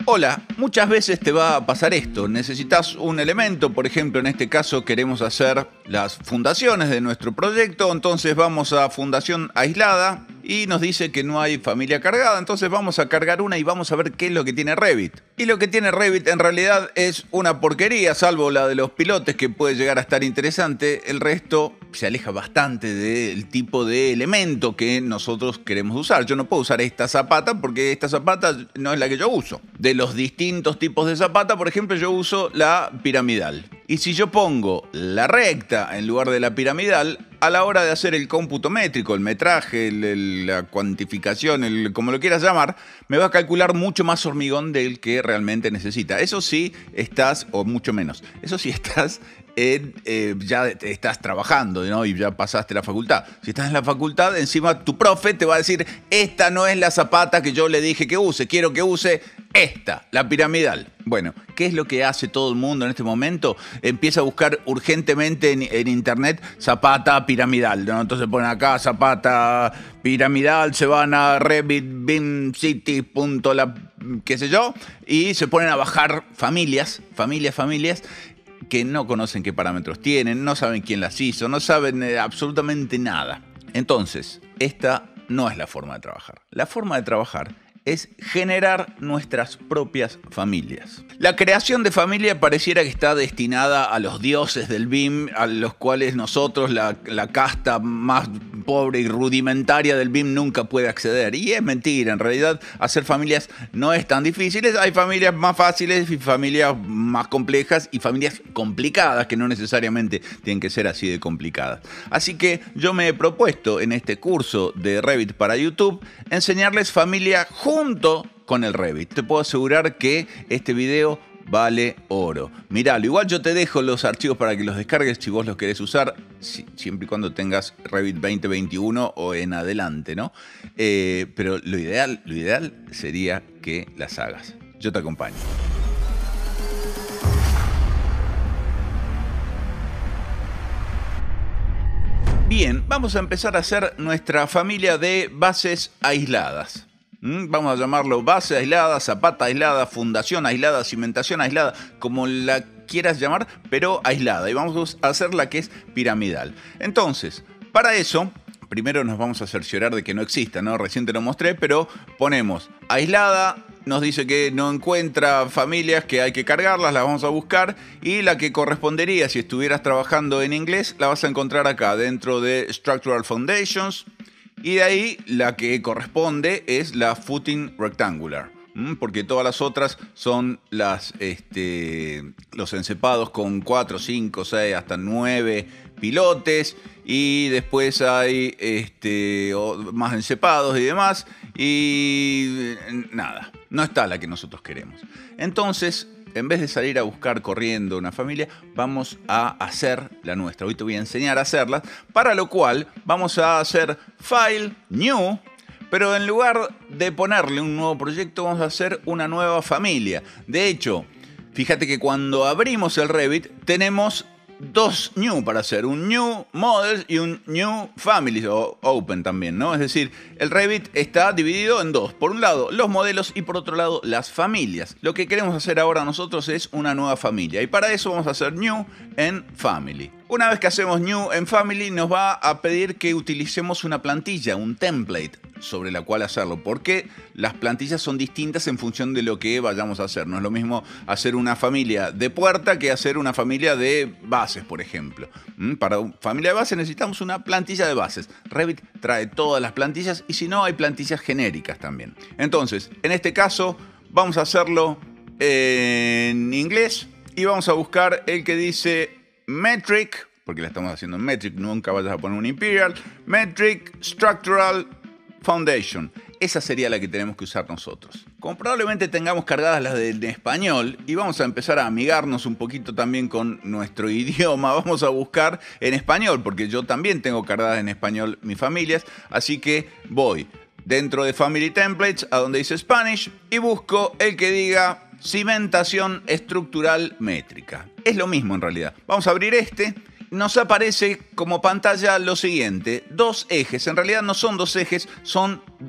Hola, muchas veces te va a pasar esto. Necesitas un elemento, por ejemplo, en este caso queremos hacer las fundaciones de nuestro proyecto, entonces vamos a fundación aislada y nos dice que no hay familia cargada, entonces vamos a cargar una y vamos a ver qué es lo que tiene Revit. Y lo que tiene Revit en realidad es una porquería, salvo la de los pilotes que puede llegar a estar interesante, el resto se aleja bastante del tipo de elemento que nosotros queremos usar. Yo no puedo usar esta zapata porque esta zapata no es la que yo uso. De los distintos tipos de zapata, por ejemplo, yo uso la piramidal. Y si yo pongo la recta en lugar de la piramidal, a la hora de hacer el cómputo métrico, el metraje, la cuantificación, como lo quieras llamar, me va a calcular mucho más hormigón del que realmente necesita. Eso sí estás, o mucho menos, eso sí estás ya estás trabajando, ¿no? Y ya pasaste la facultad. Si estás en la facultad, encima tu profe te va a decir, esta no es la zapata que yo le dije que use, quiero que use esta, la piramidal. Bueno, ¿qué es lo que hace todo el mundo en este momento? Empieza a buscar urgentemente en internet zapata piramidal, ¿no? Entonces ponen acá zapata piramidal, se van a Revit, BIM, City, punto, qué sé yo, y se ponen a bajar familias que no conocen qué parámetros tienen, no saben quién las hizo, no saben absolutamente nada. Entonces, esta no es la forma de trabajar. La forma de trabajar es generar nuestras propias familias. La creación de familia pareciera que está destinada a los dioses del BIM, a los cuales nosotros, la casta más pobre y rudimentaria del BIM, nunca puede acceder. Y es mentira, en realidad hacer familias no es tan difícil. Hay familias más fáciles y familias más complejas y familias complicadas que no necesariamente tienen que ser así de complicadas. Así que yo me he propuesto en este curso de Revit para YouTube enseñarles familia junto con el Revit. Te puedo asegurar que este video vale oro. Miralo, igual yo te dejo los archivos para que los descargues si vos los querés usar, siempre y cuando tengas Revit 2021 o en adelante, ¿no? Pero lo ideal sería que las hagas. Yo te acompaño. Bien, vamos a empezar a hacer nuestra familia de bases aisladas. Vamos a llamarlo base aislada, zapata aislada, fundación aislada, cimentación aislada, como la quieras llamar, pero aislada. Y vamos a hacer la que es piramidal. Entonces, para eso, primero nos vamos a cerciorar de que no exista, ¿no? Recién te lo mostré, pero ponemos aislada, nos dice que no encuentra familias, que hay que cargarlas, las vamos a buscar. Y la que correspondería, si estuvieras trabajando en inglés, la vas a encontrar acá, dentro de Structural Foundations. Y de ahí la que corresponde es la Footing Rectangular, porque todas las otras son los encepados con 4, 5, 6, hasta 9 pilotes. Y después hay más encepados y demás. Y nada, no está la que nosotros queremos. Entonces, en vez de salir a buscar corriendo una familia, vamos a hacer la nuestra. Hoy te voy a enseñar a hacerla, para lo cual vamos a hacer File, New, pero en lugar de ponerle un nuevo proyecto, vamos a hacer una nueva familia. De hecho, fíjate que cuando abrimos el Revit, tenemos dos New para hacer, un New Model y un New Family, o Open también, ¿no? Es decir, el Revit está dividido en dos. Por un lado, los modelos y por otro lado, las familias. Lo que queremos hacer ahora nosotros es una nueva familia y para eso vamos a hacer New en Family. Una vez que hacemos New en Family, nos va a pedir que utilicemos una plantilla, un template, sobre la cual hacerlo, porque las plantillas son distintas en función de lo que vayamos a hacer. No es lo mismo hacer una familia de puerta que hacer una familia de bases, por ejemplo. Para una familia de bases necesitamos una plantilla de bases. Revit trae todas las plantillas y si no, hay plantillas genéricas también. Entonces, en este caso, vamos a hacerlo en inglés y vamos a buscar el que dice Metric, porque la estamos haciendo en Metric, nunca vayas a poner un Imperial. Metric Structural Foundation. Esa sería la que tenemos que usar nosotros. Como probablemente tengamos cargadas las de español y vamos a empezar a amigarnos un poquito también con nuestro idioma, vamos a buscar en español, porque yo también tengo cargadas en español mis familias, así que voy dentro de Family Templates a donde dice Spanish y busco el que diga cimentación estructural métrica. Es lo mismo en realidad. Vamos a abrir este. Nos aparece como pantalla lo siguiente, dos ejes. En realidad no son dos ejes, son dos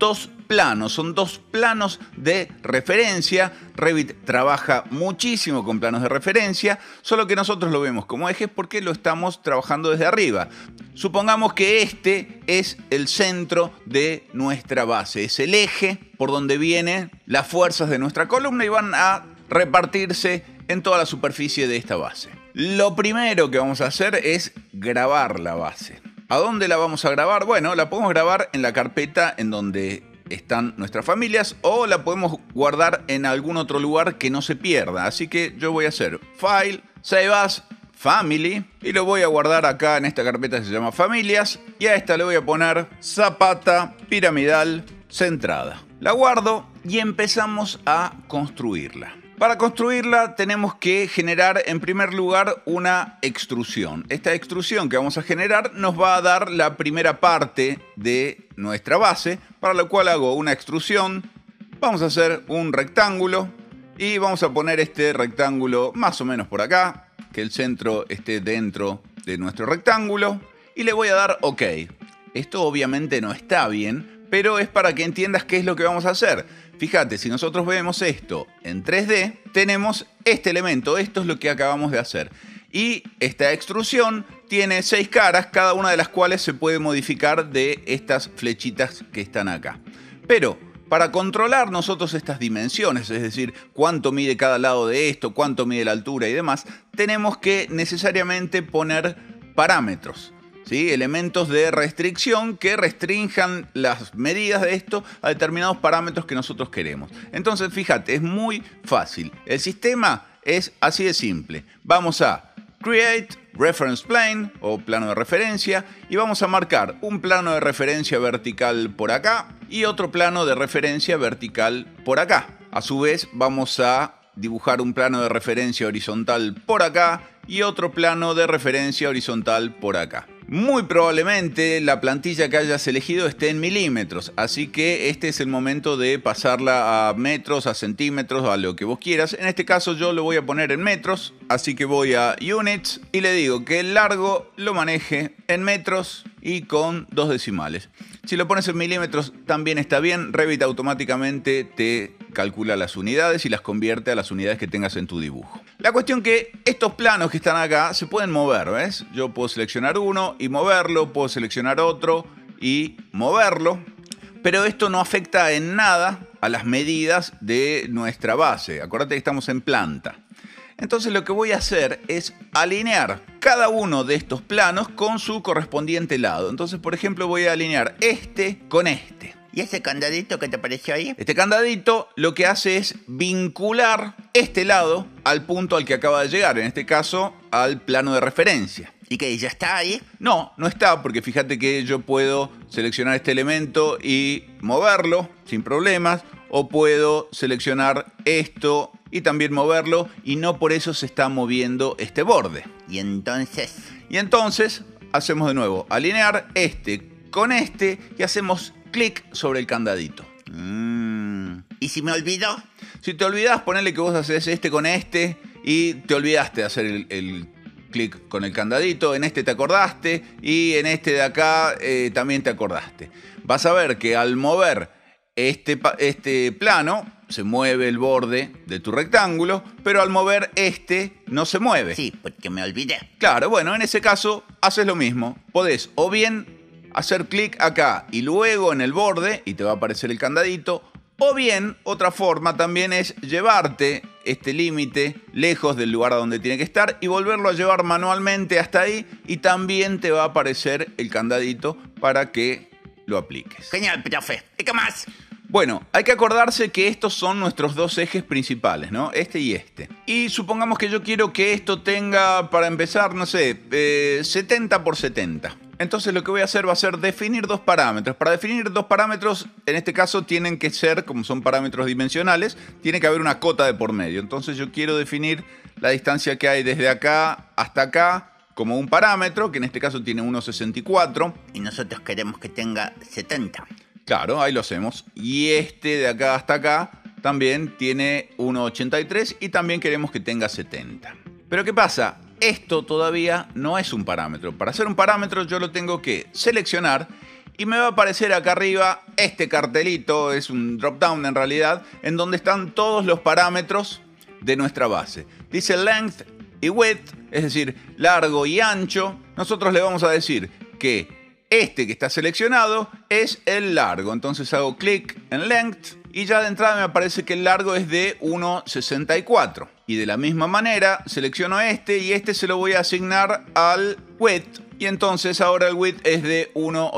planos, son dos planos de referencia. Revit trabaja muchísimo con planos de referencia, solo que nosotros lo vemos como ejes porque lo estamos trabajando desde arriba. Supongamos que este es el centro de nuestra base, es el eje por donde vienen las fuerzas de nuestra columna y van a repartirse en toda la superficie de esta base. Lo primero que vamos a hacer es grabar la base. ¿A dónde la vamos a grabar? Bueno, la podemos grabar en la carpeta en donde están nuestras familias o la podemos guardar en algún otro lugar que no se pierda. Así que yo voy a hacer File, Save As, Family y lo voy a guardar acá en esta carpeta que se llama Familias y a esta le voy a poner Zapata Piramidal Centrada. La guardo y empezamos a construirla. Para construirla tenemos que generar en primer lugar una extrusión. Esta extrusión que vamos a generar nos va a dar la primera parte de nuestra base, para lo cual hago una extrusión. Vamos a hacer un rectángulo y vamos a poner este rectángulo más o menos por acá, que el centro esté dentro de nuestro rectángulo y le voy a dar OK. Esto obviamente no está bien, pero es para que entiendas qué es lo que vamos a hacer. Fíjate, si nosotros vemos esto en 3D, tenemos este elemento, esto es lo que acabamos de hacer. Y esta extrusión tiene 6 caras, cada una de las cuales se puede modificar de estas flechitas que están acá. Pero para controlar nosotros estas dimensiones, es decir, cuánto mide cada lado de esto, cuánto mide la altura y demás, tenemos que necesariamente poner parámetros. ¿Sí? Elementos de restricción que restrinjan las medidas de esto a determinados parámetros que nosotros queremos. Entonces, fíjate, es muy fácil. El sistema es así de simple. Vamos a Create Reference Plane o plano de referencia y vamos a marcar un plano de referencia vertical por acá y otro plano de referencia vertical por acá. A su vez, vamos a dibujar un plano de referencia horizontal por acá y otro plano de referencia horizontal por acá. Muy probablemente la plantilla que hayas elegido esté en milímetros, así que este es el momento de pasarla a metros, a centímetros, a lo que vos quieras. En este caso yo lo voy a poner en metros, así que voy a Units y le digo que el largo lo maneje en metros y con 2 decimales. Si lo pones en milímetros también está bien, Revit automáticamente te calcula las unidades y las convierte a las unidades que tengas en tu dibujo. La cuestión que estos planos que están acá se pueden mover, ¿ves? Yo puedo seleccionar uno y moverlo, puedo seleccionar otro y moverlo, pero esto no afecta en nada a las medidas de nuestra base. Acuérdate que estamos en planta. Entonces lo que voy a hacer es alinear cada uno de estos planos con su correspondiente lado. Entonces, por ejemplo, voy a alinear este con este. ¿Y ese candadito que te apareció ahí? Este candadito lo que hace es vincular este lado al punto al que acaba de llegar, en este caso al plano de referencia. ¿Y que ya está ahí? No, no está, porque fíjate que yo puedo seleccionar este elemento y moverlo sin problemas, o puedo seleccionar esto y también moverlo, y no por eso se está moviendo este borde. ¿Y entonces? Y entonces hacemos de nuevo, alinear este con este y hacemos clic sobre el candadito. ¿Y si me olvido? Si te olvidas, ponele que vos haces este con este y te olvidaste de hacer el clic con el candadito. En este te acordaste y en este de acá también te acordaste. Vas a ver que al mover este plano se mueve el borde de tu rectángulo, pero al mover este no se mueve. Sí, porque me olvidé. Claro, bueno, en ese caso haces lo mismo. Podés o bien hacer clic acá y luego en el borde y te va a aparecer el candadito, o bien otra forma también es llevarte este límite lejos del lugar a donde tiene que estar y volverlo a llevar manualmente hasta ahí y también te va a aparecer el candadito para que lo apliques. Genial, profe. ¿Y qué más? Bueno, hay que acordarse que estos son nuestros dos ejes principales, ¿no? Este y este. Y supongamos que yo quiero que esto tenga, para empezar, no sé, 70 por 70. Entonces lo que voy a hacer va a ser definir dos parámetros. Para definir dos parámetros, en este caso tienen que ser, como son parámetros dimensionales, tiene que haber una cota de por medio. Entonces yo quiero definir la distancia que hay desde acá hasta acá como un parámetro, que en este caso tiene 1,64. Y nosotros queremos que tenga 70. Claro, ahí lo hacemos. Y este de acá hasta acá también tiene 1,83 y también queremos que tenga 70. Pero ¿qué pasa? Esto todavía no es un parámetro. Para hacer un parámetro yo lo tengo que seleccionar y me va a aparecer acá arriba este cartelito, es un drop down en realidad, en donde están todos los parámetros de nuestra base. Dice length y width, es decir, largo y ancho. Nosotros le vamos a decir que este que está seleccionado es el largo. Entonces hago clic en length y ya de entrada me aparece que el largo es de 1,64. Y de la misma manera selecciono este y este se lo voy a asignar al width. Y entonces ahora el width es de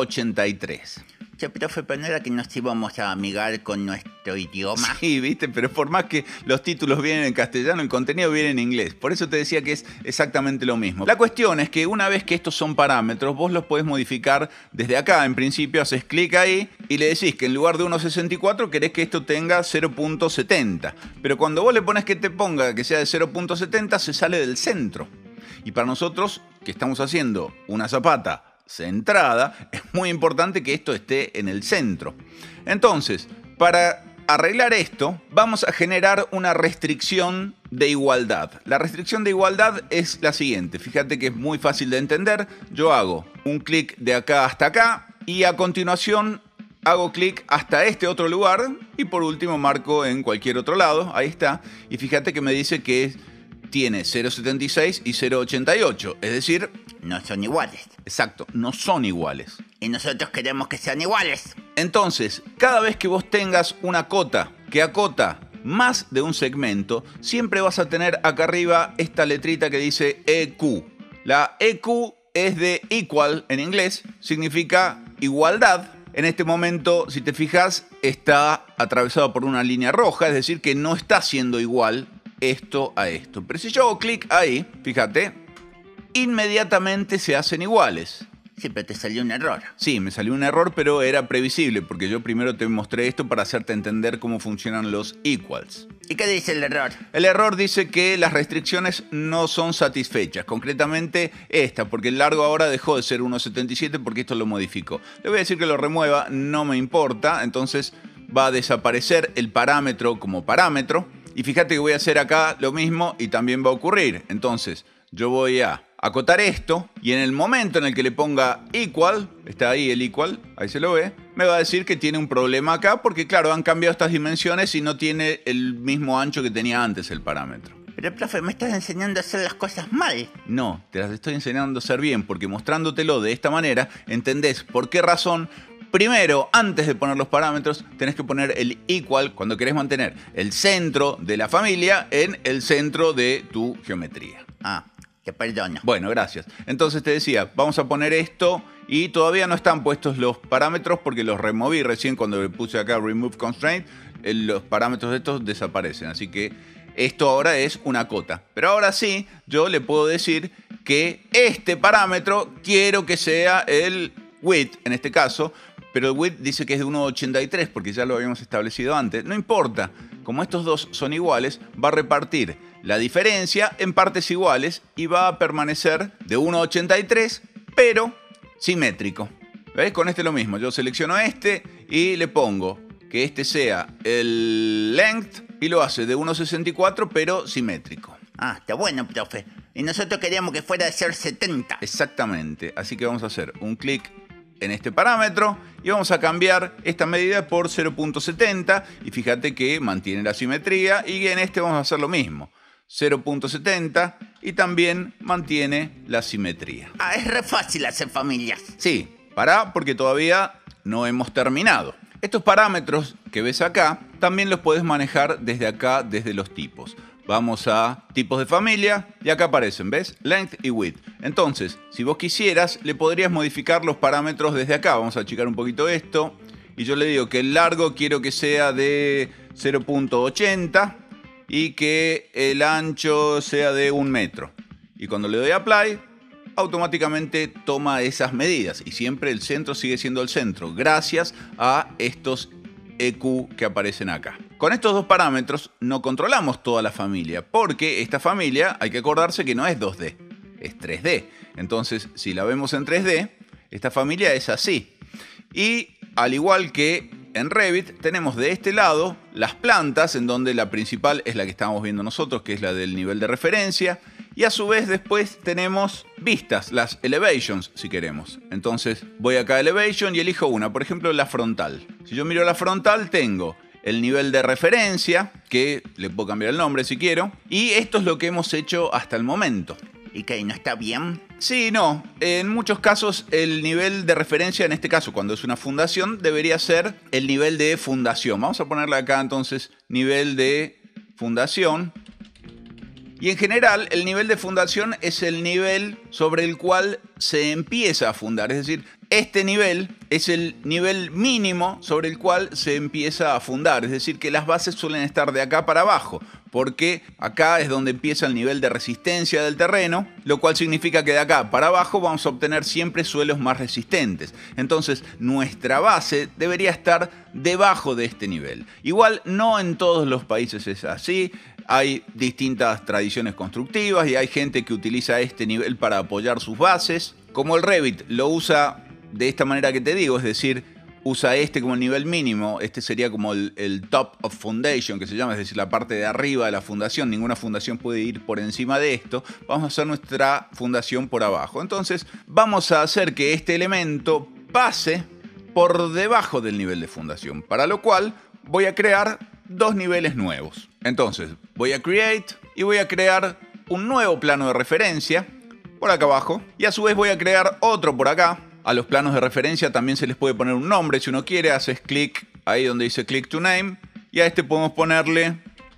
1,83. Che, profe, pero no era que nos íbamos a amigar con nuestro idioma. Sí, viste, pero por más que los títulos vienen en castellano, el contenido viene en inglés. Por eso te decía que es exactamente lo mismo. La cuestión es que una vez que estos son parámetros, vos los podés modificar desde acá. En principio haces clic ahí y le decís que en lugar de 1,64 querés que esto tenga 0,70. Pero cuando vos le pones que te ponga que sea de 0,70, se sale del centro. Y para nosotros, que estamos haciendo una zapata centrada, es muy importante que esto esté en el centro. Entonces, para arreglar esto, vamos a generar una restricción de igualdad. La restricción de igualdad es la siguiente. Fíjate que es muy fácil de entender. Yo hago un clic de acá hasta acá y a continuación hago clic hasta este otro lugar y por último marco en cualquier otro lado. Ahí está. Y fíjate que me dice que tiene 0,76 y 0,88. Es decir, no son iguales. Exacto, no son iguales. Y nosotros queremos que sean iguales. Entonces, cada vez que vos tengas una cota que acota más de un segmento, siempre vas a tener acá arriba esta letrita que dice EQ. La EQ es de equal en inglés, significa igualdad. En este momento, si te fijas, está atravesado por una línea roja, es decir, que no está siendo igual esto a esto. Pero si yo hago clic ahí, fíjate, inmediatamente se hacen iguales. Sí, pero te salió un error. Sí, me salió un error, pero era previsible, porque yo primero te mostré esto para hacerte entender cómo funcionan los equals. ¿Y qué dice el error? El error dice que las restricciones no son satisfechas, concretamente esta, porque el largo ahora dejó de ser 1,77 porque esto lo modificó. Le voy a decir que lo remueva, no me importa, entonces va a desaparecer el parámetro como parámetro. Y fíjate que voy a hacer acá lo mismo y también va a ocurrir. Entonces, yo voy a acotar esto y en el momento en el que le ponga equal, está ahí el equal, ahí se lo ve, me va a decir que tiene un problema acá porque claro, han cambiado estas dimensiones y no tiene el mismo ancho que tenía antes el parámetro. Pero profe, me estás enseñando a hacer las cosas mal. No, te las estoy enseñando a hacer bien porque mostrándotelo de esta manera entendés por qué razón. Primero, antes de poner los parámetros, tenés que poner el equal cuando querés mantener el centro de la familia en el centro de tu geometría. Ah, te perdono. Bueno, gracias. Entonces te decía, vamos a poner esto y todavía no están puestos los parámetros porque los removí recién cuando le puse acá Remove Constraint. Los parámetros de estos desaparecen, así que esto ahora es una cota. Pero ahora sí, yo le puedo decir que este parámetro quiero que sea el width, en este caso, pero el width dice que es de 1,83 porque ya lo habíamos establecido antes. No importa, como estos dos son iguales, va a repartir la diferencia en partes iguales y va a permanecer de 1,83 pero simétrico. ¿Ves? Con este lo mismo, yo selecciono este y le pongo que este sea el length y lo hace de 1,64 pero simétrico. Ah, está bueno, profe. Y nosotros queríamos que fuera de 0,70. Exactamente, así que vamos a hacer un clic en este parámetro y vamos a cambiar esta medida por 0,70 y fíjate que mantiene la simetría y en este vamos a hacer lo mismo, 0,70 y también mantiene la simetría. Ah, es re fácil hacer familias. Sí, pará porque todavía no hemos terminado. Estos parámetros que ves acá también los puedes manejar desde acá, desde los tipos. Vamos a tipos de familia y acá aparecen, ¿ves? Length y width. Entonces, si vos quisieras, le podrías modificar los parámetros desde acá. Vamos a achicar un poquito esto. Y yo le digo que el largo quiero que sea de 0,80 y que el ancho sea de 1 metro. Y cuando le doy a Apply, automáticamente toma esas medidas. Y siempre el centro sigue siendo el centro, gracias a estos EQ que aparecen acá. Con estos dos parámetros no controlamos toda la familia, porque esta familia hay que acordarse que no es 2D, es 3D. Entonces, si la vemos en 3D, esta familia es así. Y al igual que en Revit, tenemos de este lado las plantas, en donde la principal es la que estamos viendo nosotros, que es la del nivel de referencia, Y a su vez después tenemos vistas, las elevations, si queremos. Entonces voy acá a elevation y elijo una, por ejemplo la frontal. Si yo miro la frontal tengo el nivel de referencia, que le puedo cambiar el nombre si quiero. Y esto es lo que hemos hecho hasta el momento. ¿Y que no está bien? Sí, no. En muchos casos el nivel de referencia, en este caso cuando es una fundación, debería ser el nivel de fundación. Vamos a ponerle acá entonces nivel de fundación. Y en general el nivel de fundación es el nivel sobre el cual se empieza a fundar. Es decir, este nivel es el nivel mínimo sobre el cual se empieza a fundar. Es decir, que las bases suelen estar de acá para abajo, porque acá es donde empieza el nivel de resistencia del terreno, lo cual significa que de acá para abajo vamos a obtener siempre suelos más resistentes. Entonces, nuestra base debería estar debajo de este nivel. Igual, no en todos los países es así. Hay distintas tradiciones constructivas y hay gente que utiliza este nivel para apoyar sus bases. Como el Revit lo usa de esta manera que te digo, es decir, usa este como el nivel mínimo, este sería como el top of foundation que se llama, es decir, la parte de arriba de la fundación, ninguna fundación puede ir por encima de esto, vamos a hacer nuestra fundación por abajo. Entonces vamos a hacer que este elemento pase por debajo del nivel de fundación, para lo cual voy a crear dos niveles nuevos. Entonces voy a create y voy a crear un nuevo plano de referencia por acá abajo y a su vez voy a crear otro por acá. A los planos de referencia también se les puede poner un nombre si uno quiere. Haces clic ahí donde dice click to name. Y a este podemos ponerle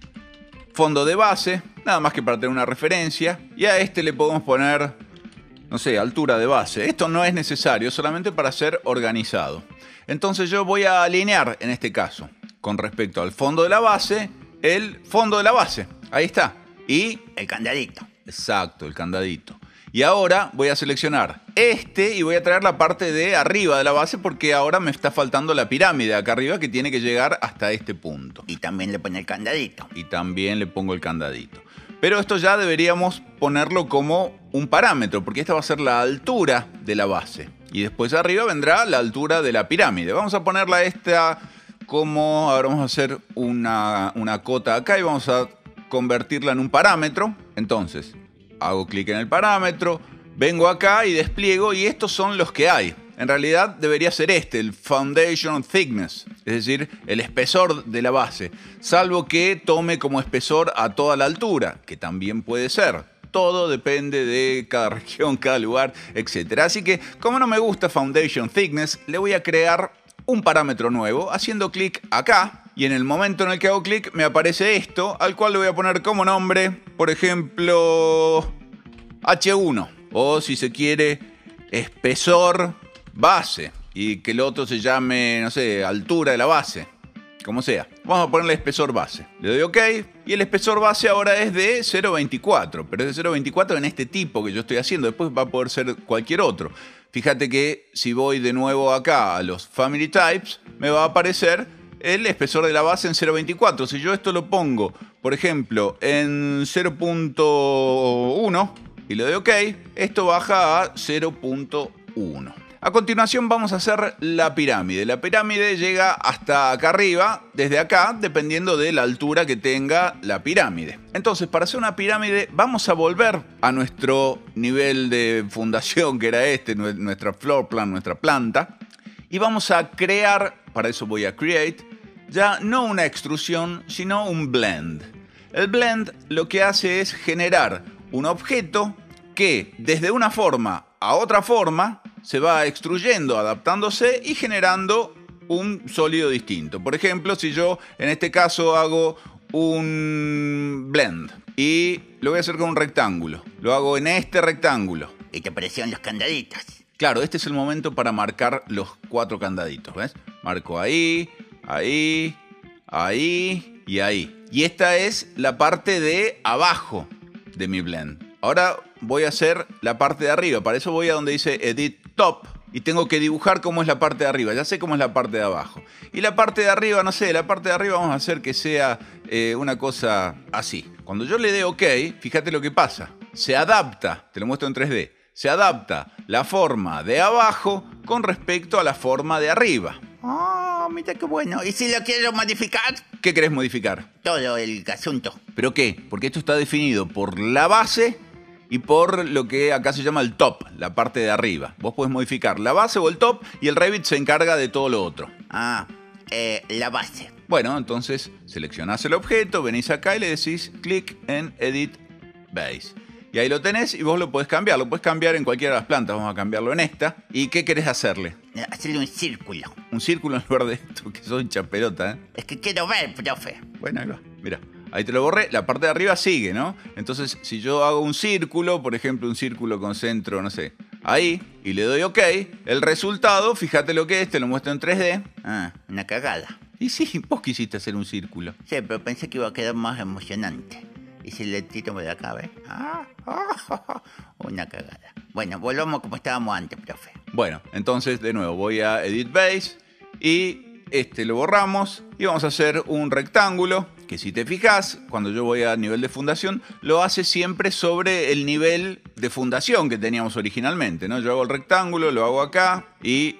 fondo de base, nada más que para tener una referencia. Y a este le podemos poner, no sé, altura de base. Esto no es necesario, solamente para ser organizado. Entonces yo voy a alinear, en este caso, con respecto al fondo de la base, el fondo de la base. Ahí está. Y el candadito. Exacto, el candadito. Y ahora voy a seleccionar este y voy a traer la parte de arriba de la base porque ahora me está faltando la pirámide acá arriba que tiene que llegar hasta este punto. Y también le pone el candadito. Y también le pongo el candadito. Pero esto ya deberíamos ponerlo como un parámetro porque esta va a ser la altura de la base. Y después arriba vendrá la altura de la pirámide. Vamos a ponerla esta como... Ahora vamos a hacer una cota acá y vamos a convertirla en un parámetro. Entonces... hago clic en el parámetro, vengo acá y despliego y estos son los que hay. En realidad debería ser este, el Foundation Thickness, es decir, el espesor de la base, salvo que tome como espesor a toda la altura, que también puede ser. Todo depende de cada región, cada lugar, etc. Así que, como no me gusta Foundation Thickness, le voy a crear un parámetro nuevo haciendo clic acá. Y en el momento en el que hago clic me aparece esto, al cual le voy a poner como nombre, por ejemplo, H1. O si se quiere, espesor base. Y que el otro se llame, no sé, altura de la base. Como sea. Vamos a ponerle espesor base. Le doy OK. Y el espesor base ahora es de 0.24. Pero es de 0.24 en este tipo que yo estoy haciendo. Después va a poder ser cualquier otro. Fíjate que si voy de nuevo acá a los Family Types, me va a aparecer el espesor de la base en 0.24. Si yo esto lo pongo, por ejemplo, en 0.1 y le doy OK, esto baja a 0.1. A continuación vamos a hacer la pirámide. La pirámide llega hasta acá arriba, desde acá, dependiendo de la altura que tenga la pirámide. Entonces, para hacer una pirámide vamos a volver a nuestro nivel de fundación, que era este, nuestra floor plan, nuestra planta. Y vamos a crear, para eso voy a create, ya no una extrusión, sino un blend. El blend lo que hace es generar un objeto que desde una forma a otra forma se va extruyendo, adaptándose y generando un sólido distinto. Por ejemplo, si yo en este caso hago un blend y lo voy a hacer con un rectángulo, lo hago en este rectángulo. Y te aparecieron los candaditos. Claro, este es el momento para marcar los 4 candaditos, ¿ves? Marco ahí, ahí, ahí y ahí. Y esta es la parte de abajo de mi blend. Ahora voy a hacer la parte de arriba. Para eso voy a donde dice Edit Top y tengo que dibujar cómo es la parte de arriba. Ya sé cómo es la parte de abajo. Y la parte de arriba, no sé, la parte de arriba vamos a hacer que sea una cosa así. Cuando yo le dé OK, fíjate lo que pasa. Se adapta, te lo muestro en 3D. Se adapta la forma de abajo con respecto a la forma de arriba. Oh, mira qué bueno. ¿Y si lo quiero modificar? ¿Qué querés modificar? Todo el asunto. ¿Pero qué? Porque esto está definido por la base y por lo que acá se llama el top, la parte de arriba. Vos podés modificar la base o el top y el Revit se encarga de todo lo otro. La base. Bueno, entonces seleccionás el objeto, venís acá y le decís clic en Edit Base. Y ahí lo tenés y vos lo podés cambiar. Lo podés cambiar en cualquiera de las plantas. Vamos a cambiarlo en esta. ¿Y qué querés hacerle? Hacerle un círculo. Un círculo en lugar de esto, que soy chapelota, ¿eh? Es que quiero ver, profe. Bueno, ahí va. Mira, ahí te lo borré. La parte de arriba sigue, ¿no? Entonces, si yo hago un círculo, por ejemplo, un círculo con centro, no sé, ahí, y le doy OK, el resultado, fíjate lo que es, te lo muestro en 3D. Una cagada. Y sí, vos quisiste hacer un círculo. Sí, pero pensé que iba a quedar más emocionante. Y si le tiro por acá, ¿ves? Una cagada. Bueno, volvamos como estábamos antes, profe. Bueno, entonces, de nuevo, voy a Edit Base y lo borramos y vamos a hacer un rectángulo que, si te fijas, cuando yo voy a nivel de fundación, lo hace siempre sobre el nivel de fundación que teníamos originalmente, ¿no? Yo hago el rectángulo, lo hago acá y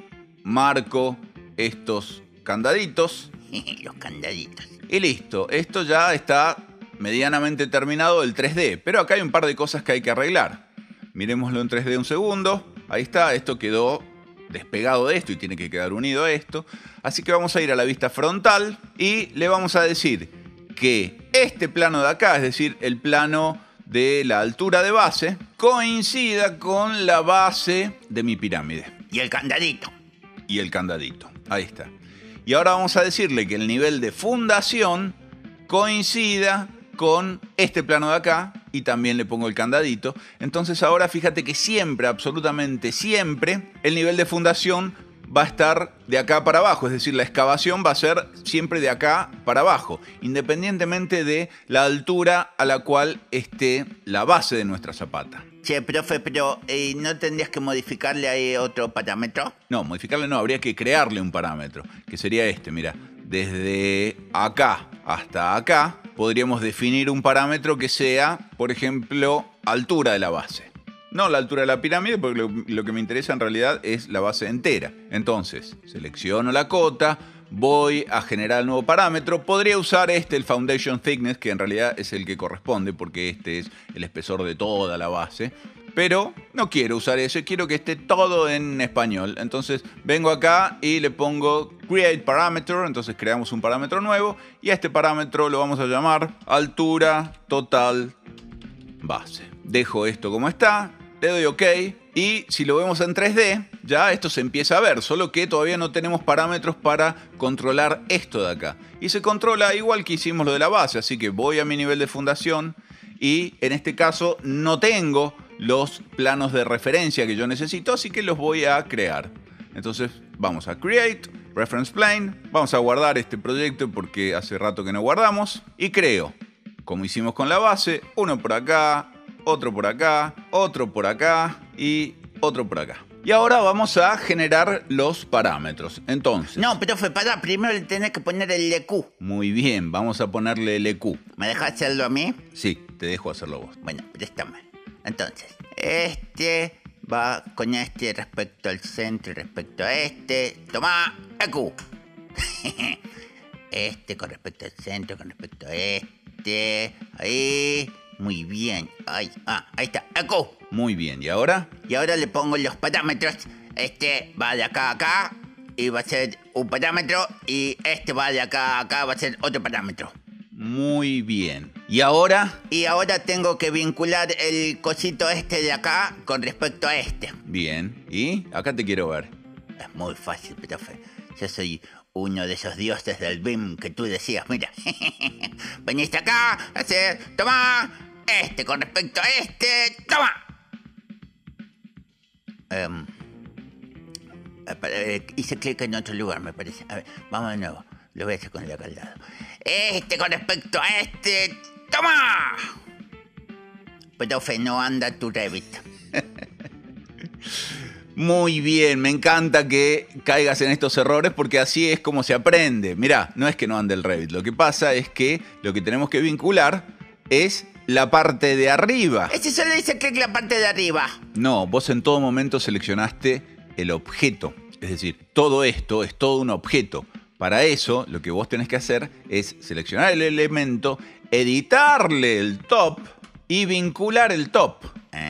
marco estos candaditos. Los candaditos. Y listo, esto ya está medianamente terminado el 3D, pero acá hay un par de cosas que hay que arreglar. Miremoslo en 3D un segundo. Ahí está, esto quedó despegado de esto y tiene que quedar unido a esto. Así que vamos a ir a la vista frontal y le vamos a decir que este plano de acá, es decir, el plano de la altura de base, coincida con la base de mi pirámide. Y el candadito. Y el candadito, ahí está. Y ahora vamos a decirle que el nivel de fundación coincida con este plano de acá y también le pongo el candadito. Entonces ahora fíjate que siempre, absolutamente siempre, el nivel de fundación va a estar de acá para abajo, es decir, la excavación va a ser siempre de acá para abajo, independientemente de la altura a la cual esté la base de nuestra zapata. Che, profe, pero ¿no tendrías que modificarle ahí otro parámetro? No, modificarle no, habría que crearle un parámetro, que sería este, mira. Desde acá hasta acá podríamos definir un parámetro que sea, por ejemplo, altura de la base. No la altura de la pirámide, porque lo que me interesa en realidad es la base entera. Entonces, selecciono la cota, voy a generar el nuevo parámetro. Podría usar el Foundation Thickness, que en realidad es el que corresponde, porque este es el espesor de toda la base. Pero no quiero usar eso, quiero que esté todo en español. Entonces vengo acá y le pongo Create Parameter. Entonces creamos un parámetro nuevo y a este parámetro lo vamos a llamar altura total base. Dejo esto como está, le doy OK y si lo vemos en 3D ya esto se empieza a ver, solo que todavía no tenemos parámetros para controlar esto de acá. Y se controla igual que hicimos lo de la base, así que voy a mi nivel de fundación y en este caso no tengo los planos de referencia que yo necesito, así que los voy a crear. Entonces vamos a Create, Reference Plane, vamos a guardar este proyecto porque hace rato que no guardamos y creo, como hicimos con la base, uno por acá, otro por acá, otro por acá y otro por acá. Y ahora vamos a generar los parámetros. Entonces... No, profe, pará, primero le tenés que poner el LQ. Muy bien, vamos a ponerle LQ. ¿Me dejás hacerlo a mí? Sí, te dejo hacerlo vos. Bueno, préstame. Entonces, este va con este respecto al centro y respecto a este. Toma, EQ. Este con respecto al centro, con respecto a este. Ahí. Muy bien. Ahí está. EQ. Muy bien. ¿Y ahora? Y ahora le pongo los parámetros. Este va de acá a acá y va a ser un parámetro. Y este va de acá a acá, va a ser otro parámetro. Muy bien. ¿Y ahora? Y ahora tengo que vincular el cosito este de acá con respecto a este. Bien. ¿Y? Acá te quiero ver. Es muy fácil, profe. Yo soy uno de esos dioses del BIM que tú decías. Mira. Veniste acá, toma. Este con respecto a este. Toma. Hice clic en otro lugar, me parece. A ver, vamos de nuevo. Lo voy a hacer con el acá al lado. Este con respecto a este. ¡Toma! Profe, no anda tu Revit. Muy bien, me encanta que caigas en estos errores porque así es como se aprende. Mirá, no es que no ande el Revit. Lo que pasa es que lo que tenemos que vincular es la parte de arriba. Ese solo dice clic la parte de arriba. No, vos en todo momento seleccionaste el objeto. Es decir, todo esto es todo un objeto. Para eso, lo que vos tenés que hacer es seleccionar el elemento, editarle el top y vincular el top.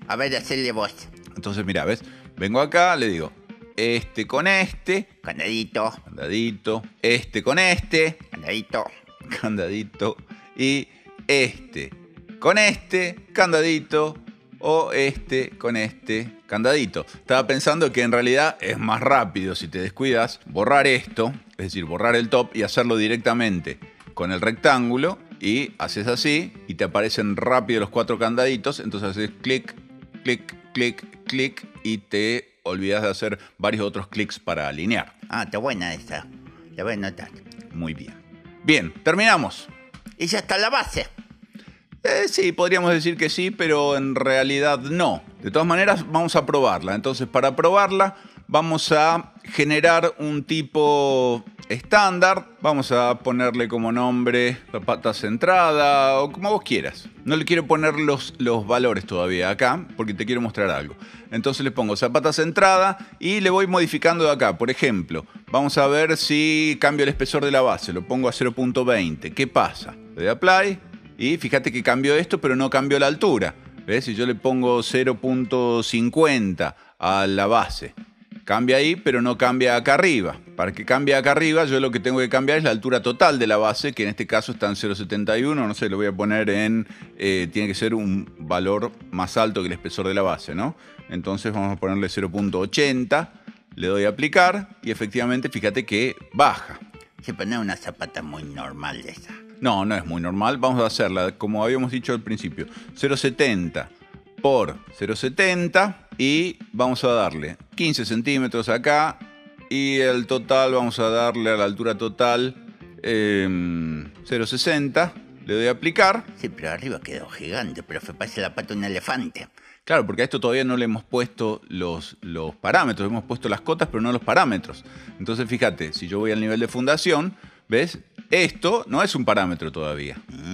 A ver, hacerle vos. Entonces, mira, ¿ves? Vengo acá, le digo, este con este. Candadito. Candadito. Este con este. Candadito. Candadito. Y este con este. Candadito. O este con este candadito. Estaba pensando que en realidad es más rápido, si te descuidas, borrar esto, es decir, borrar el top y hacerlo directamente con el rectángulo, y haces así y te aparecen rápido los 4 candaditos. Entonces haces clic, clic, clic, clic y te olvidas de hacer varios otros clics para alinear. Ah, está buena esa. La voy a anotar. Muy bien. Bien, terminamos. Y ya está la base. Sí, podríamos decir que sí, pero en realidad no. De todas maneras, vamos a probarla. Entonces, para probarla, vamos a generar un tipo estándar. Vamos a ponerle como nombre zapata centrada o como vos quieras. No le quiero poner los valores todavía acá porque te quiero mostrar algo. Entonces le pongo zapata centrada y le voy modificando de acá. Por ejemplo, vamos a ver si cambio el espesor de la base. Lo pongo a 0.20. ¿Qué pasa? Le doy a Apply. Y fíjate que cambió esto, pero no cambió la altura. ¿Ves? Si yo le pongo 0.50 a la base, cambia ahí, pero no cambia acá arriba. Para que cambie acá arriba, yo lo que tengo que cambiar es la altura total de la base, que en este caso está en 0.71. No sé, lo voy a poner en... tiene que ser un valor más alto que el espesor de la base, ¿no? Entonces vamos a ponerle 0.80. Le doy a aplicar y efectivamente fíjate que baja. Se pone una zapata muy normal de esa. No, no es muy normal. Vamos a hacerla, como habíamos dicho al principio, 0,70 por 0,70 y vamos a darle 15 centímetros acá y el total vamos a darle a la altura total 0,60. Le doy a aplicar. Sí, pero arriba quedó gigante, pero parece la pata de un elefante. Claro, porque a esto todavía no le hemos puesto los parámetros. Hemos puesto las cotas, pero no los parámetros. Entonces, fíjate, si yo voy al nivel de fundación, ¿ves? Esto no es un parámetro todavía.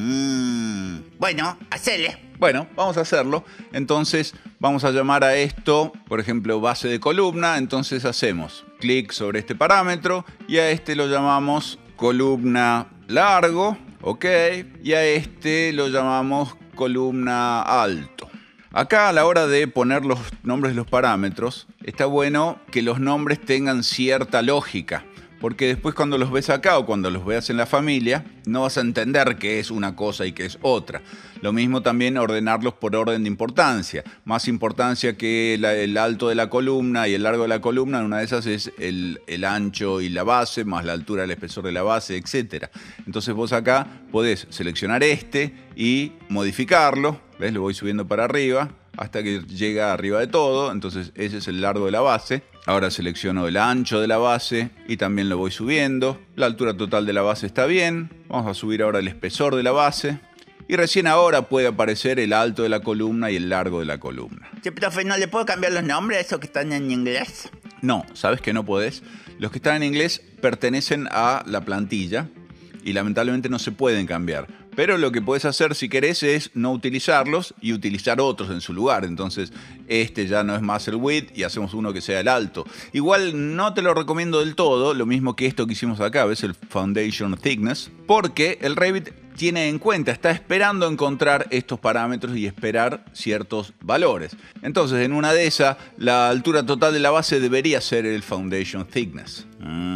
Bueno, hacele. Bueno, vamos a hacerlo. Entonces, vamos a llamar a esto, por ejemplo, base de columna. Entonces, hacemos clic sobre este parámetro y a este lo llamamos columna largo. Ok. Y a este lo llamamos columna alto. Acá a la hora de poner los nombres de los parámetros, está bueno que los nombres tengan cierta lógica, porque después cuando los ves acá o cuando los veas en la familia, no vas a entender qué es una cosa y qué es otra. Lo mismo también ordenarlos por orden de importancia. Más importancia que el alto de la columna y el largo de la columna, una de esas es el ancho y la base, más la altura del espesor de la base, etc. Entonces vos acá podés seleccionar este y modificarlo. ¿Ves? Lo voy subiendo para arriba hasta que llega arriba de todo. Entonces ese es el largo de la base. Ahora selecciono el ancho de la base y también lo voy subiendo. La altura total de la base está bien. Vamos a subir ahora el espesor de la base. Y recién ahora puede aparecer el alto de la columna y el largo de la columna. Sí, profe, ¿no le puedo cambiar los nombres a esos que están en inglés? No, ¿sabes que no podés? Los que están en inglés pertenecen a la plantilla y lamentablemente no se pueden cambiar. Pero lo que puedes hacer si querés es no utilizarlos y utilizar otros en su lugar. Entonces este ya no es más el width y hacemos uno que sea el alto. Igual no te lo recomiendo del todo, lo mismo que esto que hicimos acá, ¿ves? El Foundation Thickness. Porque el Revit tiene en cuenta, está esperando encontrar estos parámetros y esperar ciertos valores. Entonces en una de esas, la altura total de la base debería ser el Foundation Thickness.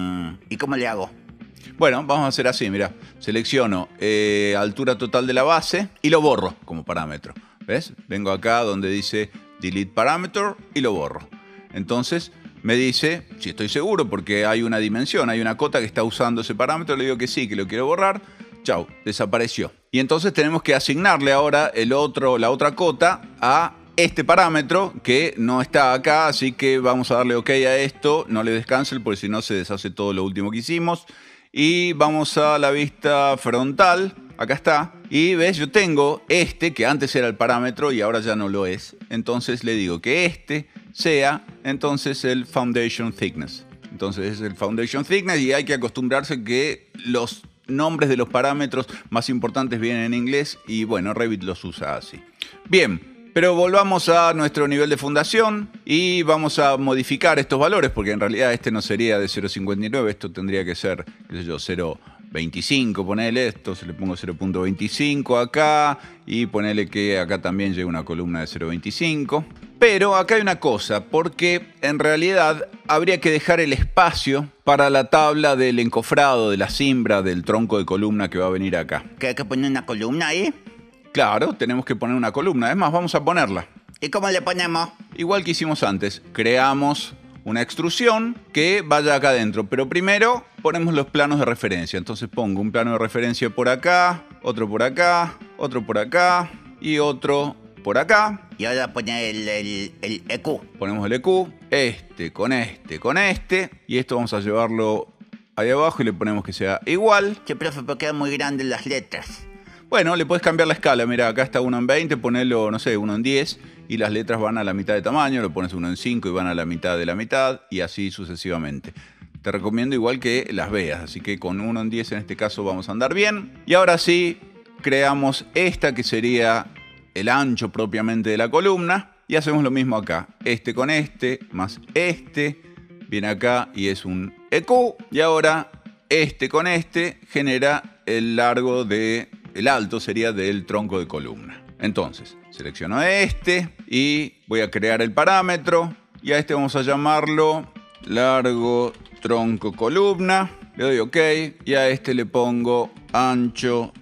¿Y cómo le hago? Bueno, vamos a hacer así, mira. Selecciono altura total de la base y lo borro como parámetro. ¿Ves? Vengo acá donde dice Delete Parameter y lo borro. Entonces me dice, si estoy seguro, porque hay una dimensión, hay una cota que está usando ese parámetro, le digo que sí, que lo quiero borrar. Chau, desapareció. Y entonces tenemos que asignarle ahora la otra cota a este parámetro que no está acá, así que vamos a darle OK a esto. No le des cancel porque si no se deshace todo lo último que hicimos. Y vamos a la vista frontal, acá está, y ves, yo tengo este que antes era el parámetro y ahora ya no lo es. Entonces le digo que este sea entonces el Foundation Thickness. Entonces es el Foundation Thickness y hay que acostumbrarse que los nombres de los parámetros más importantes vienen en inglés y bueno, Revit los usa así. Bien. Pero volvamos a nuestro nivel de fundación y vamos a modificar estos valores porque en realidad este no sería de 0.59, esto tendría que ser, qué sé yo, 0.25, ponele esto, se le pongo 0.25 acá y ponele que acá también llegue una columna de 0.25. Pero acá hay una cosa, porque en realidad habría que dejar el espacio para la tabla del encofrado, de la cimbra, del tronco de columna que va a venir acá. ¿Que hay que poner una columna ahí? Claro, tenemos que poner una columna. Es más, vamos a ponerla. ¿Y cómo le ponemos? Igual que hicimos antes, creamos una extrusión que vaya acá adentro. Pero primero ponemos los planos de referencia. Entonces pongo un plano de referencia por acá, otro por acá, otro por acá y otro por acá. Y ahora poner el EQ. Ponemos el EQ, este con este con este. Y esto vamos a llevarlo ahí abajo y le ponemos que sea igual. Che, profe, pero quedan muy grandes las letras. Bueno, le puedes cambiar la escala. Mira, acá está 1 en 20, ponelo, no sé, 1 en 10. Y las letras van a la mitad de tamaño. Lo pones 1 en 5 y van a la mitad de la mitad. Y así sucesivamente. Te recomiendo igual que las veas. Así que con 1 en 10 en este caso vamos a andar bien. Y ahora sí, creamos esta que sería el ancho propiamente de la columna. Y hacemos lo mismo acá. Este con este, más este. Viene acá y es un EQ. Y ahora este con este genera el largo de... El alto sería del tronco de columna. Entonces, selecciono este y voy a crear el parámetro. Y a este vamos a llamarlo largo tronco columna. Le doy OK y a este le pongo ancho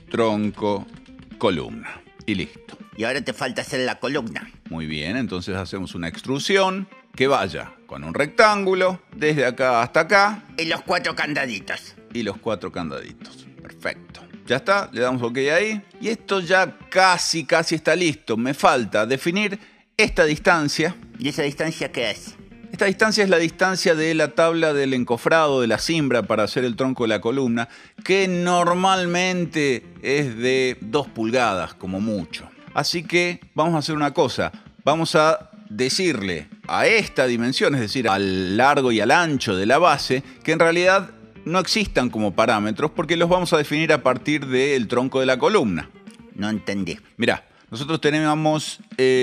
tronco columna. Y listo. Y ahora te falta hacer la columna. Muy bien, entonces hacemos una extrusión que vaya con un rectángulo desde acá hasta acá. Y los 4 candaditos. Y los 4 candaditos. Perfecto. Ya está, le damos OK ahí. Y esto ya casi está listo. Me falta definir esta distancia. ¿Y esa distancia qué es? Esta distancia es la distancia de la tabla del encofrado, de la cimbra para hacer el tronco de la columna, que normalmente es de 2 pulgadas como mucho. Así que vamos a hacer una cosa. Vamos a decirle a esta dimensión, es decir, al largo y al ancho de la base, que en realidad no existan como parámetros porque los vamos a definir a partir del tronco de la columna. No entendí. Mirá, nosotros tenemos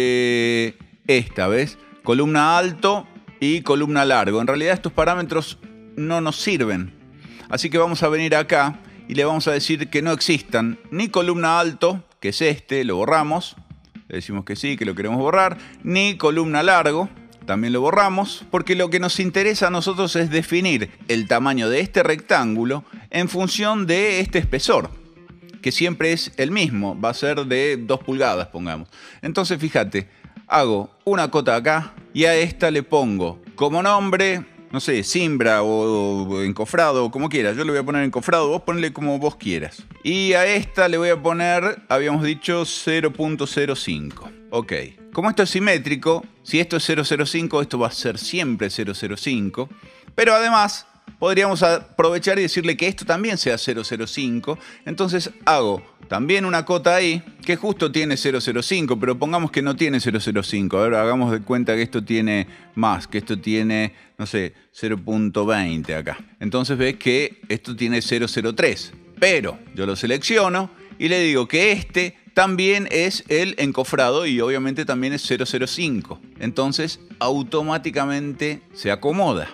esta, ¿ves? Columna alto y columna largo. En realidad estos parámetros no nos sirven. Así que vamos a venir acá y le vamos a decir que no existan ni columna alto, que es este, lo borramos. Le decimos que sí, que lo queremos borrar. Ni columna largo. También lo borramos, porque lo que nos interesa a nosotros es definir el tamaño de este rectángulo en función de este espesor, que siempre es el mismo, va a ser de 2 pulgadas, pongamos. Entonces, fíjate, hago una cota acá y a esta le pongo como nombre, no sé, cimbra o encofrado, o como quieras. Yo le voy a poner encofrado, vos ponle como vos quieras. Y a esta le voy a poner, habíamos dicho, 0.05. Ok. Como esto es simétrico, si esto es 0,05, esto va a ser siempre 0,05. Pero además, podríamos aprovechar y decirle que esto también sea 0,05. Entonces hago también una cota ahí, que justo tiene 0,05, pero pongamos que no tiene 0,05. A ver, hagamos de cuenta que esto tiene más, que esto tiene, no sé, 0,20 acá. Entonces ves que esto tiene 0,03. Pero yo lo selecciono y le digo que este también es el encofrado y obviamente también es 0,05. Entonces automáticamente se acomoda.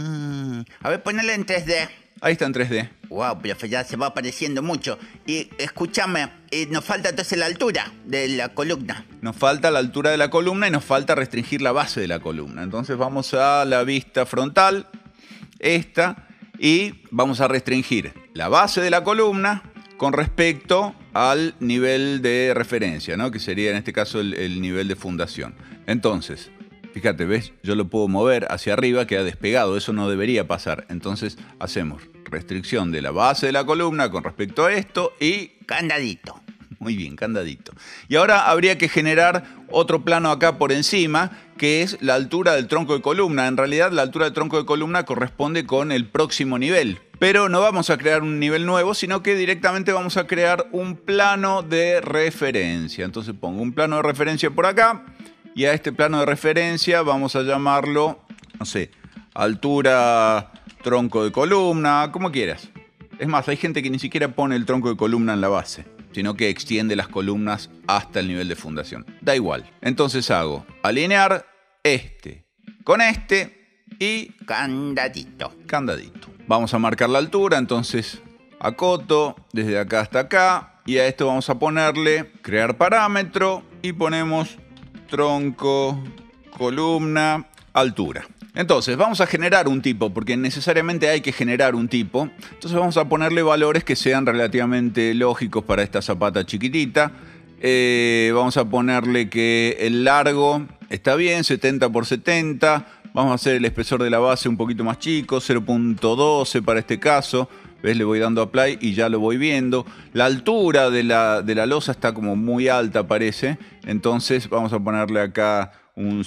A ver, ponele en 3D. Ahí está en 3D. Wow, profe, ya se va apareciendo mucho. Y escúchame, nos falta entonces la altura de la columna. Nos falta la altura de la columna y nos falta restringir la base de la columna. Entonces vamos a la vista frontal, esta, y vamos a restringir la base de la columna con respecto al nivel de referencia, ¿no? Que sería en este caso el nivel de fundación. Entonces, fíjate, ¿ves? Yo lo puedo mover hacia arriba, queda despegado, eso no debería pasar. Entonces hacemos restricción de la base de la columna con respecto a esto y... Candadito. Muy bien, candadito. Y ahora habría que generar otro plano acá por encima, que es la altura del tronco de columna. En realidad, la altura del tronco de columna corresponde con el próximo nivel. Pero no vamos a crear un nivel nuevo, sino que directamente vamos a crear un plano de referencia. Entonces pongo un plano de referencia por acá, y a este plano de referencia vamos a llamarlo, no sé, altura tronco de columna, como quieras. Es más, hay gente que ni siquiera pone el tronco de columna en la base, sino que extiende las columnas hasta el nivel de fundación. Da igual. Entonces hago alinear este con este y candadito. Candadito. Vamos a marcar la altura, entonces acoto desde acá hasta acá y a esto vamos a ponerle crear parámetro y ponemos tronco, columna, altura. Entonces vamos a generar un tipo porque necesariamente hay que generar un tipo. Entonces vamos a ponerle valores que sean relativamente lógicos para esta zapata chiquitita. Vamos a ponerle que el largo está bien, 70 por 70. Vamos a hacer el espesor de la base un poquito más chico, 0.12 para este caso. ¿Ves? Le voy dando apply y ya lo voy viendo. La altura de la losa está como muy alta, parece. Entonces vamos a ponerle acá un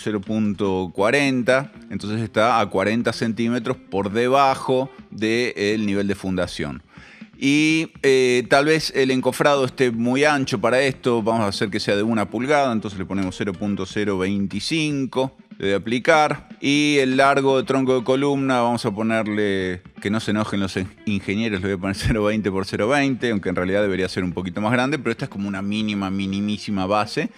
0.40. Entonces está a 40 centímetros por debajo del nivel de fundación. Y tal vez el encofrado esté muy ancho para esto. Vamos a hacer que sea de 1 pulgada. Entonces le ponemos 0.025. Le voy a aplicar. Y el largo de tronco de columna vamos a ponerle, que no se enojen los ingenieros, le voy a poner 0.20 por 0.20. Aunque en realidad debería ser un poquito más grande. Pero esta es como una minimísima base.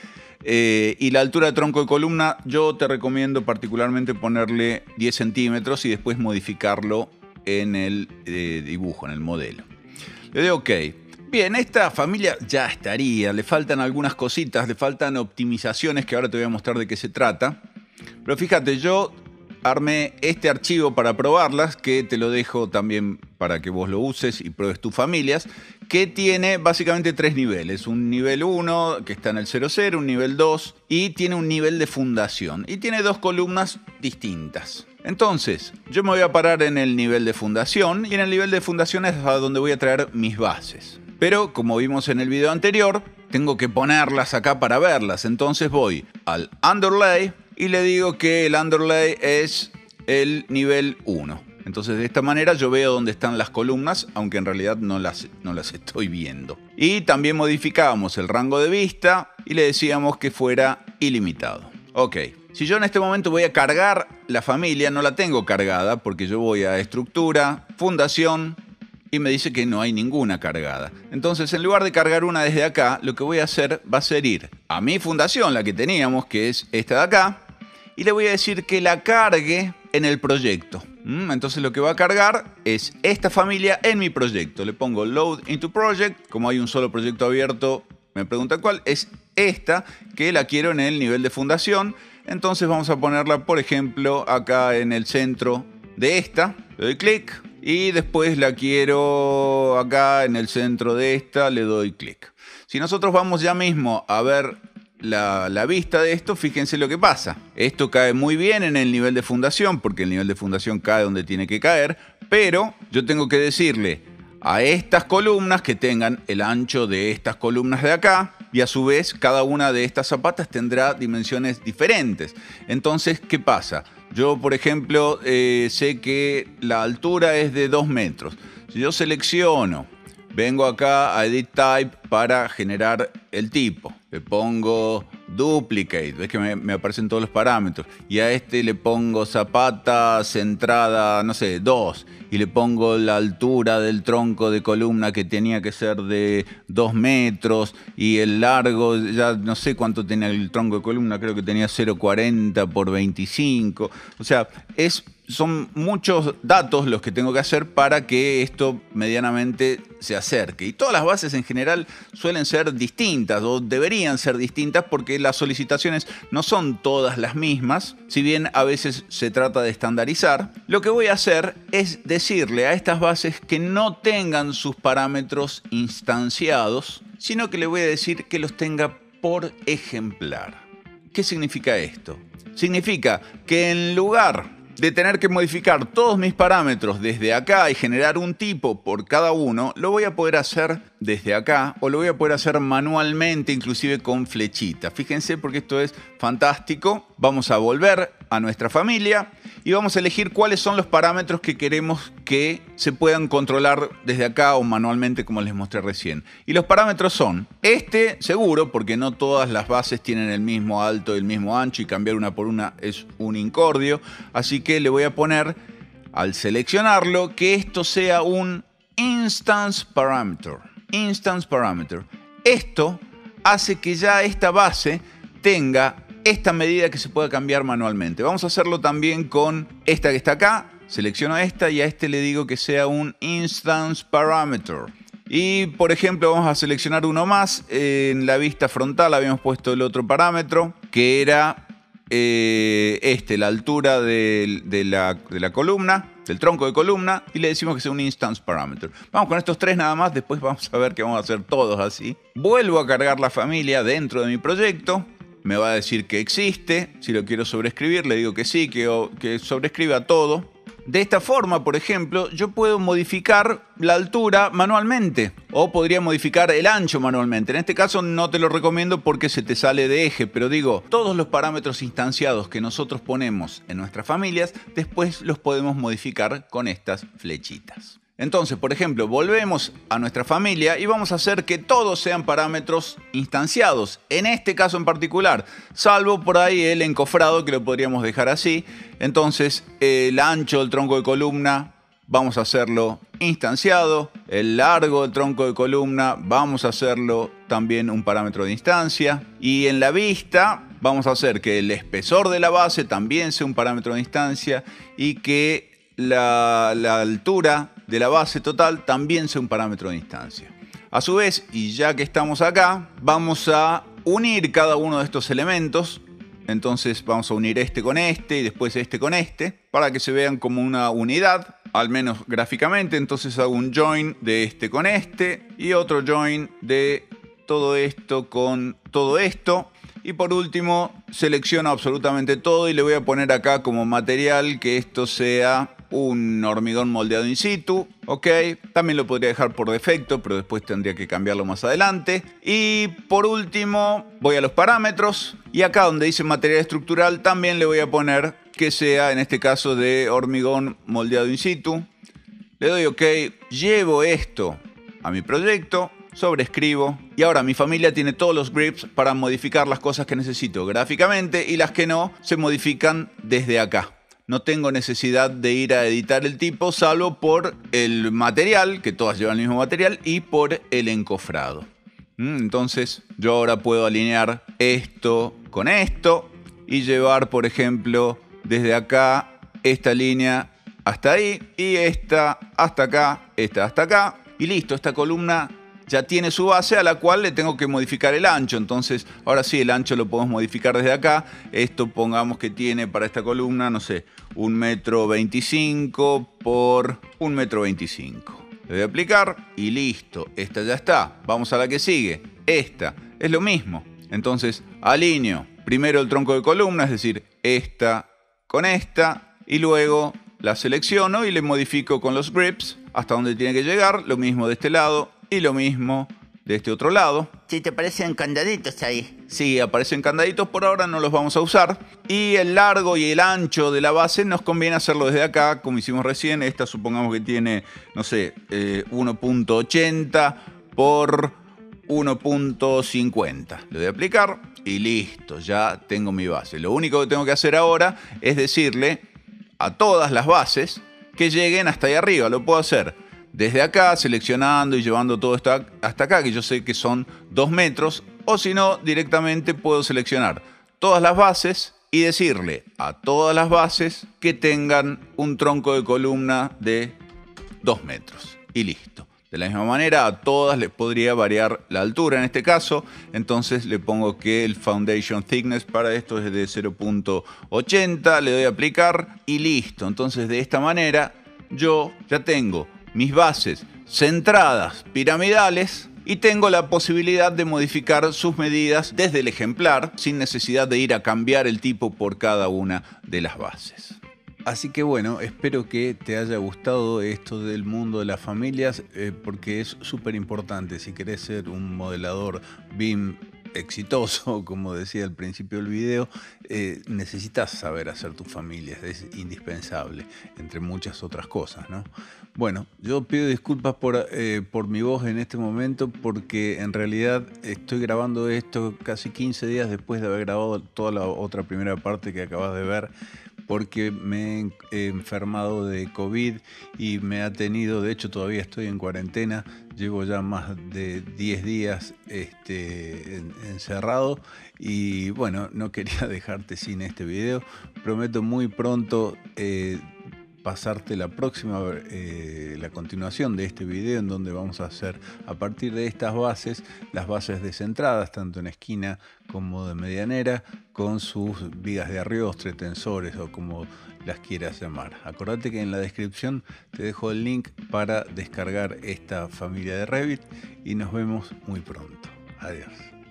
Y la altura de tronco de columna yo te recomiendo particularmente ponerle 10 centímetros. Y después modificarlo en el dibujo, en el modelo. Le doy OK. Bien, esta familia ya estaría. Le faltan algunas cositas, le faltan optimizaciones que ahora te voy a mostrar de qué se trata. Pero fíjate, yo armé este archivo para probarlas, que te lo dejo también para que vos lo uses y pruebes tus familias, que tiene básicamente 3 niveles. Un nivel 1, que está en el 00, un nivel 2 y tiene un nivel de fundación. Y tiene 2 columnas distintas. Entonces, yo me voy a parar en el nivel de fundación y en el nivel de fundación es a donde voy a traer mis bases. Pero, como vimos en el video anterior, tengo que ponerlas acá para verlas. Entonces voy al underlay y le digo que el underlay es el nivel 1. Entonces de esta manera yo veo dónde están las columnas, aunque en realidad no las estoy viendo. Y también modificábamos el rango de vista y le decíamos que fuera ilimitado. Ok. Si yo en este momento voy a cargar la familia, no la tengo cargada porque yo voy a estructura, fundación y me dice que no hay ninguna cargada. Entonces, en lugar de cargar una desde acá, lo que voy a hacer va a ser ir a mi fundación, la que teníamos, que es esta de acá, y le voy a decir que la cargue en el proyecto. Entonces lo que va a cargar es esta familia en mi proyecto. Le pongo Load into Project, como hay un solo proyecto abierto, me pregunta cuál, es esta que la quiero en el nivel de fundación. Entonces vamos a ponerla, por ejemplo, acá en el centro de esta. Le doy clic y después la quiero acá en el centro de esta. Le doy clic. Si nosotros vamos ya mismo a ver la vista de esto, fíjense lo que pasa. Esto cae muy bien en el nivel de fundación porque el nivel de fundación cae donde tiene que caer. Pero yo tengo que decirle a estas columnas que tengan el ancho de estas columnas de acá. Y a su vez, cada una de estas zapatas tendrá dimensiones diferentes. Entonces, ¿qué pasa? Yo, por ejemplo, sé que la altura es de 2 metros. Si yo selecciono, vengo acá a Edit Type para generar el tipo. Le pongo Duplicate, ves que me aparecen todos los parámetros. Y a este le pongo zapata centrada, no sé, 2. Y le pongo la altura del tronco de columna que tenía que ser de 2 metros. Y el largo, ya no sé cuánto tenía el tronco de columna, creo que tenía 0,40 por 25. O sea, son muchos datos los que tengo que hacer para que esto medianamente se acerque. Y todas las bases en general suelen ser distintas o deberían ser distintas porque las solicitaciones no son todas las mismas, si bien a veces se trata de estandarizar. Lo que voy a hacer es decirle a estas bases que no tengan sus parámetros instanciados, sino que le voy a decir que los tenga por ejemplar. ¿Qué significa esto? Significa que en lugar de tener que modificar todos mis parámetros desde acá y generar un tipo por cada uno, lo voy a poder hacer desde acá o lo voy a poder hacer manualmente, inclusive con flechita. Fíjense porque esto es fantástico. Vamos a volver a nuestra familia y vamos a elegir cuáles son los parámetros que queremos que se puedan controlar desde acá o manualmente, como les mostré recién. Y los parámetros son este, seguro, porque no todas las bases tienen el mismo alto y el mismo ancho y cambiar una por una es un incordio. Así que le voy a poner, al seleccionarlo, que esto sea un Instance Parameter. Instance Parameter. Esto hace que ya esta base tenga esta medida que se pueda cambiar manualmente. Vamos a hacerlo también con esta que está acá. selecciono esta y a este le digo que sea un instance parameter. Y por ejemplo vamos a seleccionar uno más. En la vista frontal habíamos puesto el otro parámetro que era la altura de la columna, del tronco de columna, y le decimos que sea un instance parameter. Vamos con estos tres nada más, después vamos a ver que vamos a hacer todos así. Vuelvo a cargar la familia dentro de mi proyecto. Me va a decir que existe. Si lo quiero sobreescribir, le digo que sí, que sobrescriba todo. De esta forma, por ejemplo, yo puedo modificar la altura manualmente o podría modificar el ancho manualmente. En este caso no te lo recomiendo porque se te sale de eje, pero digo, todos los parámetros instanciados que nosotros ponemos en nuestras familias, después los podemos modificar con estas flechitas. Entonces, por ejemplo, volvemos a nuestra familia y vamos a hacer que todos sean parámetros instanciados. En este caso en particular, salvo por ahí el encofrado, que lo podríamos dejar así. Entonces, el ancho del tronco de columna vamos a hacerlo instanciado. El largo del tronco de columna vamos a hacerlo también un parámetro de instancia. Y en la vista vamos a hacer que el espesor de la base también sea un parámetro de instancia y que la altura de la base total también sea un parámetro de instancia. A su vez, y ya que estamos acá, vamos a unir cada uno de estos elementos. Entonces vamos a unir este con este y después este con este para que se vean como una unidad, al menos gráficamente. Entonces hago un join de este con este y otro join de todo esto con todo esto. Y por último selecciono absolutamente todo y le voy a poner acá como material que esto sea un hormigón moldeado in situ, ok. También lo podría dejar por defecto, pero después tendría que cambiarlo más adelante. Y por último voy a los parámetros y acá donde dice material estructural también le voy a poner que sea en este caso de hormigón moldeado in situ. Le doy ok, llevo esto a mi proyecto, sobrescribo y ahora mi familia tiene todos los grips para modificar las cosas que necesito gráficamente y las que no se modifican desde acá. No tengo necesidad de ir a editar el tipo, salvo por el material, que todas llevan el mismo material, y por el encofrado. Entonces yo ahora puedo alinear esto con esto y llevar, por ejemplo, desde acá esta línea hasta ahí y esta hasta acá, esta hasta acá. Y listo, esta columna ya tiene su base a la cual le tengo que modificar el ancho. Entonces, ahora sí, el ancho lo podemos modificar desde acá. Esto pongamos que tiene para esta columna, no sé, 1,25 m por 1,25 m. Le voy a aplicar y listo. Esta ya está. Vamos a la que sigue. Esta es lo mismo. Entonces, alineo primero el tronco de columna, es decir, esta con esta, y luego la selecciono y le modifico con los grips hasta donde tiene que llegar. Lo mismo de este lado. Y lo mismo de este otro lado. Sí, te aparecen candaditos ahí. Sí, aparecen candaditos, por ahora no los vamos a usar. Y el largo y el ancho de la base nos conviene hacerlo desde acá, como hicimos recién. Esta supongamos que tiene, no sé, 1,80 por 1,50. Le voy a aplicar y listo, ya tengo mi base. Lo único que tengo que hacer ahora es decirle a todas las bases que lleguen hasta ahí arriba. Lo puedo hacer desde acá, seleccionando y llevando todo esto hasta acá, que yo sé que son 2 metros, o si no, directamente puedo seleccionar todas las bases y decirle a todas las bases que tengan un tronco de columna de 2 metros. Y listo. De la misma manera, a todas les podría variar la altura en este caso. Entonces le pongo que el foundation thickness para esto es de 0,80. Le doy a aplicar y listo. Entonces de esta manera yo ya tengo mis bases centradas, piramidales, y tengo la posibilidad de modificar sus medidas desde el ejemplar sin necesidad de ir a cambiar el tipo por cada una de las bases. Así que bueno, espero que te haya gustado esto del mundo de las familias, porque es súper importante. Si querés ser un modelador BIM exitoso, como decía al principio del video, necesitas saber hacer tus familias, es indispensable, entre muchas otras cosas, ¿no? Bueno, yo pido disculpas por mi voz en este momento, porque en realidad estoy grabando esto casi 15 días después de haber grabado toda la otra primera parte que acabas de ver, porque me he enfermado de COVID y me ha tenido, de hecho todavía estoy en cuarentena, llevo ya más de 10 días encerrado y bueno, no quería dejarte sin este video. Prometo muy pronto pasarte la próxima, la continuación de este video, en donde vamos a hacer a partir de estas bases, las bases descentradas, tanto en esquina como de medianera, con sus vigas de arriostre, tensores o como las quieras llamar. Acordate que en la descripción te dejo el link para descargar esta familia de Revit y nos vemos muy pronto. Adiós.